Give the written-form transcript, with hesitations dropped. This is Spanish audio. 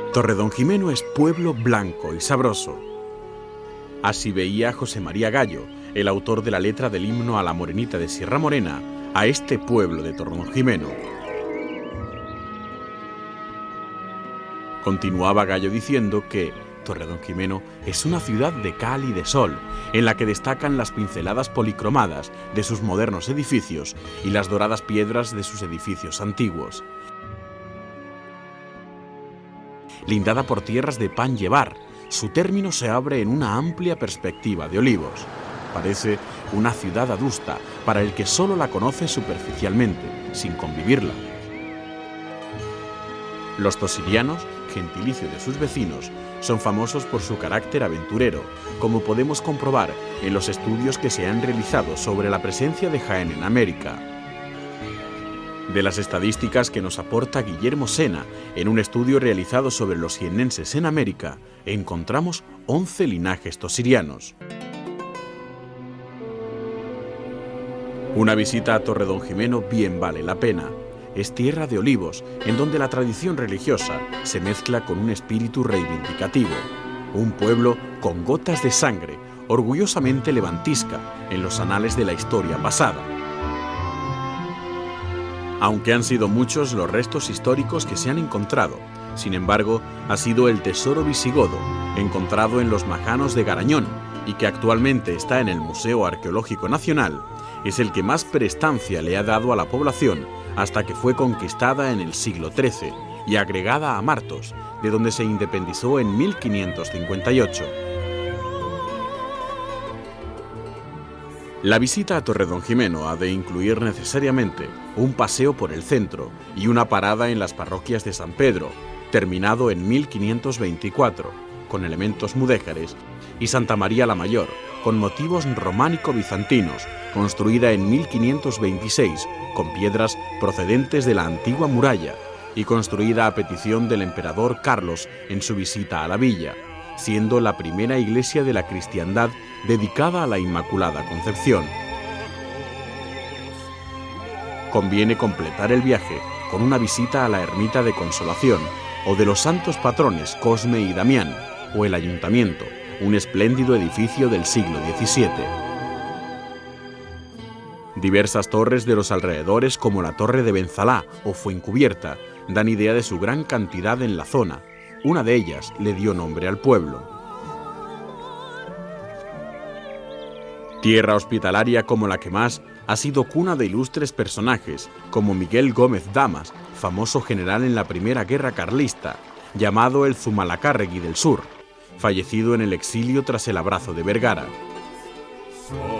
Torredonjimeno es pueblo blanco y sabroso. Así veía José María Gallo, el autor de la letra del himno a la Morenita de Sierra Morena, a este pueblo de Torredonjimeno. Continuaba Gallo diciendo que Torredonjimeno es una ciudad de cal y de sol, en la que destacan las pinceladas policromadas de sus modernos edificios y las doradas piedras de sus edificios antiguos. Lindada por tierras de pan llevar, su término se abre en una amplia perspectiva de olivos. Parece una ciudad adusta para el que solo la conoce superficialmente, sin convivirla. Los tosirianos, gentilicio de sus vecinos, son famosos por su carácter aventurero, como podemos comprobar en los estudios que se han realizado sobre la presencia de Jaén en América. De las estadísticas que nos aporta Guillermo Sena en un estudio realizado sobre los jiennenses en América, encontramos 11 linajes tosirianos. Una visita a Torredonjimeno bien vale la pena. Es tierra de olivos, en donde la tradición religiosa se mezcla con un espíritu reivindicativo. Un pueblo con gotas de sangre, orgullosamente levantisca en los anales de la historia pasada. Aunque han sido muchos los restos históricos que se han encontrado, sin embargo, ha sido el tesoro visigodo, encontrado en los majanos de Garañón y que actualmente está en el Museo Arqueológico Nacional, es el que más prestancia le ha dado a la población hasta que fue conquistada en el siglo XIII y agregada a Martos, de donde se independizó en 1558. La visita a Torredonjimeno ha de incluir necesariamente un paseo por el centro y una parada en las parroquias de San Pedro, terminado en 1524, con elementos mudéjares, y Santa María la Mayor, con motivos románico-bizantinos, construida en 1526, con piedras procedentes de la antigua muralla, y construida a petición del emperador Carlos en su visita a la villa, siendo la primera iglesia de la cristiandad dedicada a la Inmaculada Concepción. Conviene completar el viaje con una visita a la Ermita de Consolación o de los santos patrones Cosme y Damián, o el Ayuntamiento, un espléndido edificio del siglo XVII. Diversas torres de los alrededores, como la Torre de Benzalá o Fuencubierta, dan idea de su gran cantidad en la zona. Una de ellas le dio nombre al pueblo. Tierra hospitalaria como la que más ha sido cuna de ilustres personajes, como Miguel Gómez Damas, famoso general en la Primera Guerra Carlista, llamado el Zumalacárregui del Sur, fallecido en el exilio tras el abrazo de Vergara.